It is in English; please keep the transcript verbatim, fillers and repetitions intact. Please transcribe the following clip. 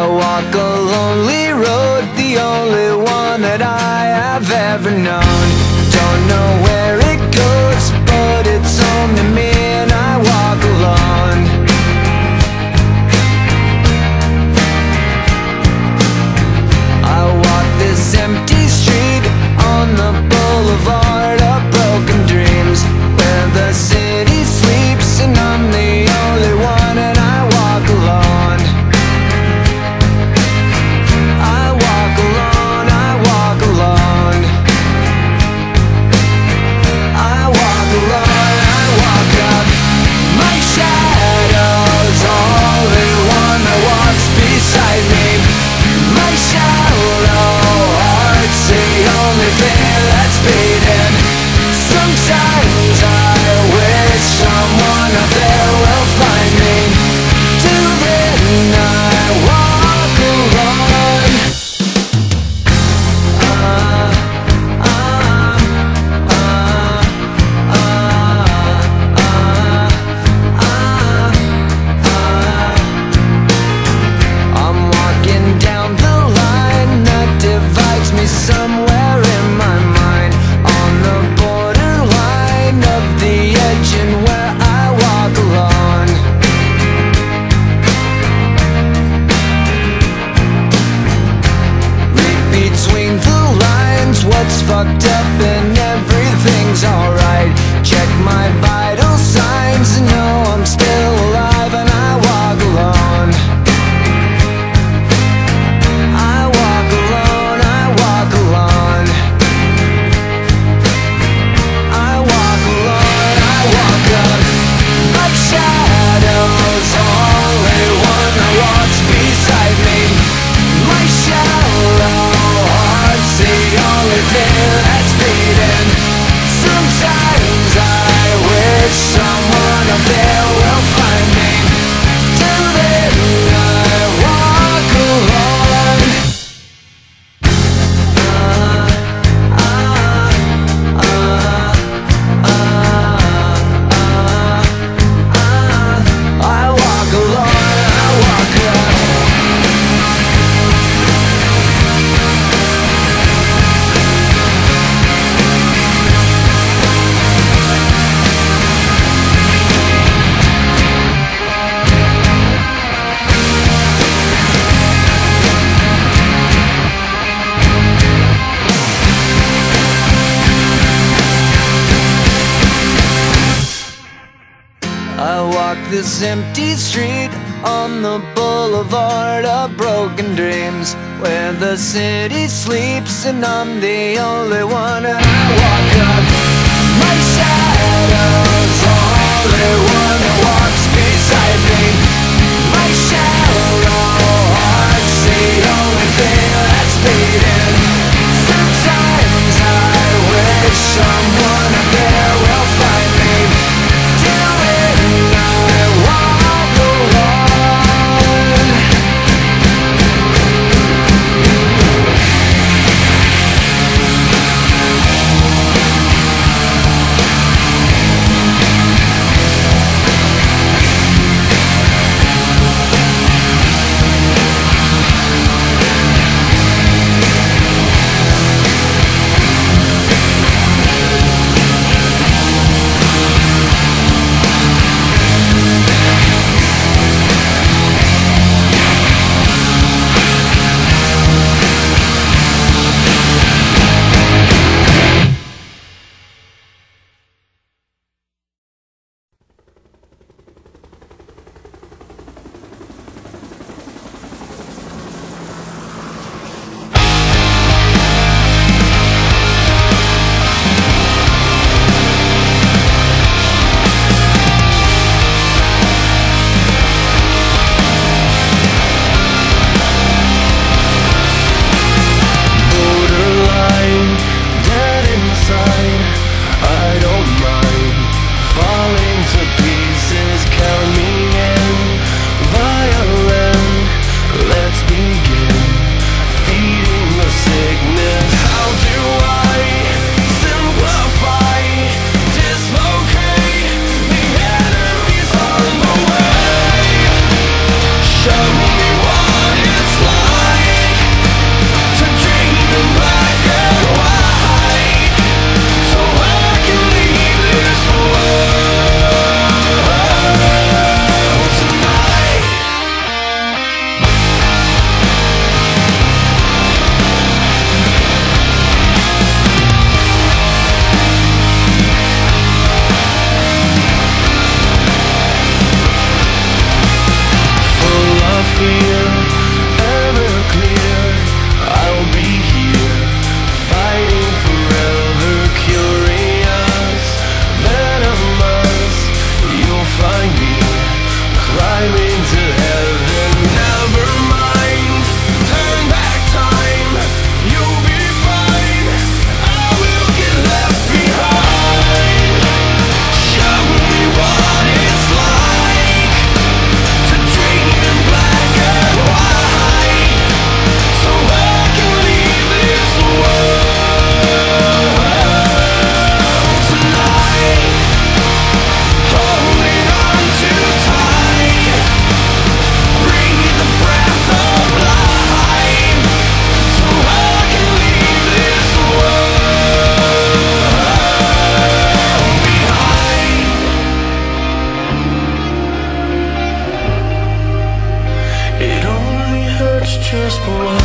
walk a lonely road, the only one that I have ever known. Don't know where it goes, but it's home to me, and I walk alone. I walk this empty street on the boulevard of broken dreams, where the city sleeps and I'm the only one, and I walk alone. I walk alone, I walk alone. I walk alone, I walk up. My shadow's only one that walks beside me. My shallow heart's the only thing that's beating. Sometimes I wish someone out there will find me. Till then I walk alone. uh, uh, uh, uh, uh, uh. I'm walking down the line that divides me somewhere in my mind, on the borderline of the edge and where I walk alone. Read between the lines what's fucked up and everything's alright. Check my vital signs and know I'm still alive, and I walk alone. I walk alone, I walk alone. I walk alone, I walk up. My shadow's only one that walks beside me. My shallow heart's the only thing that's beating. Sometimes I wish someone up there will find me. Till then I walk alone. Uh, uh, uh, uh, uh, I walk alone, I walk alone. I walk this empty street on the boulevard of broken dreams, where the city sleeps and I'm the only one, and I walk up. My shadow's only one that walks beside me. My shallow heart's the only thing that's beating. Sometimes I wish someone up there will find me. Till then I walk alone. just for